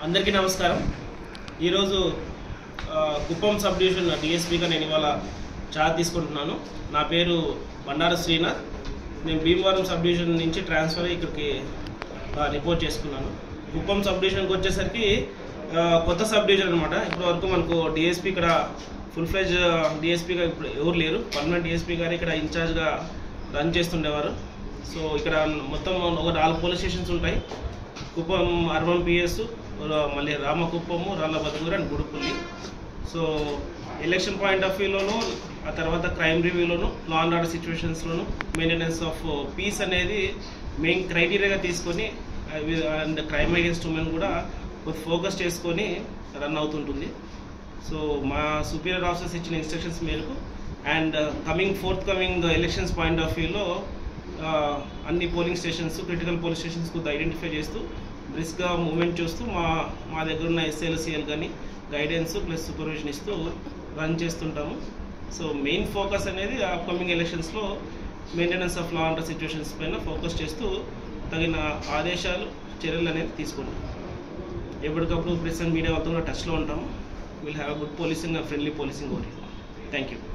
అందరికీ నమస్కారం। ఈరోజు కుప్పం సబ్ డివిజన్ డిఎస్పీగా నేను ఇవాళ చార్జ్ తీసుకుంటున్నాను। నా పేరు బండారు శ్రీనాథ్। నేను భీమవరం సబ్ డివిజన్ నుంచి ట్రాన్స్ఫర్ ఇక్కడికి రిపోర్ట్ చేసుకున్నాను। కుప్పం సబ్ డివిజన్కి వచ్చేసరికి కొత్త సబ్ డివిజన్ అనమాట। ఇప్పటివరకు మనకు డిఎస్పీ ఇక్కడ ఫుల్ ఫ్లెజ్ డిఎస్పీగా ఇప్పుడు ఎవరు లేరు। పర్మనెంట్ డిఎస్పీ గారు ఇక్కడ ఇన్ఛార్జ్గా రన్ చేస్తుండేవారు। సో ఇక్కడ మొత్తం ఒక 4 పోలీస్ స్టేషన్స్ ఉంటాయి। కుప్పం అర్బన్ పిఎస్, మళ్ళీ Ramakuppam, Rallabaduguru and Gudupalli. So election point of వ్యూలోను, ఆ తర్వాత క్రైమ్ రివ్యూలోను, లా అండ్ ఆర్డర్ సిచ్యువేషన్స్లోను మెయింటెనెన్స్ ఆఫ్ పీస్ అనేది మెయిన్ క్రైటీరియాగా తీసుకొని అండ్ క్రైమ్ అగేన్స్ట్ ఉమెన్ కూడా ఫోకస్ చేసుకొని రన్ అవుతుంటుంది। సో మా సుపీరియర్ ఆఫీసర్స్ ఇచ్చిన ఇన్స్ట్రక్షన్స్ మేరకు and forthcoming elections point of వ్యూలో అన్ని polling stations, critical polling stations identify చేస్తూ బ్రిస్క్గా మూవ్మెంట్ చూస్తూ మా దగ్గర ఉన్న ఎస్ఎల్సిఎల్ కానీ గైడెన్స్ ప్లస్ సూపర్విజన్ ఇస్తూ రన్ చేస్తుంటాము। సో మెయిన్ ఫోకస్ అనేది అప్కమింగ్ ఎలక్షన్స్లో maintenance of law and order situations పైన ఫోకస్ చేస్తూ తగిన ఆదేశాలు, చర్యలు అనేది తీసుకుంటాం। ఎప్పటికప్పుడు ప్రెస్ అండ్ మీడియా వాళ్ళతో టచ్లో ఉంటాము। Will have good policing and friendly policing over here. Thank you.